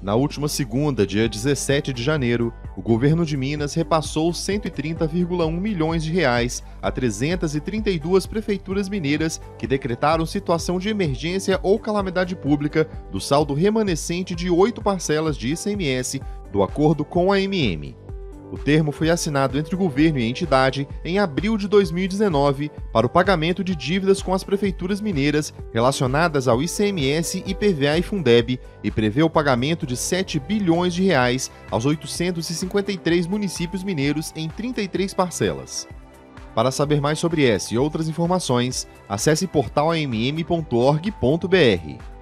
Na última segunda, dia 17 de janeiro, o governo de Minas repassou 130,1 milhões de reais a 332 prefeituras mineiras que decretaram situação de emergência ou calamidade pública do saldo remanescente de 8 parcelas de ICMS do acordo com a AMM. O termo foi assinado entre o governo e a entidade em abril de 2019 para o pagamento de dívidas com as prefeituras mineiras relacionadas ao ICMS, IPVA e Fundeb e prevê o pagamento de 7 bilhões de reais aos 853 municípios mineiros em 33 parcelas. Para saber mais sobre essa e outras informações, acesse portalamm.org.br.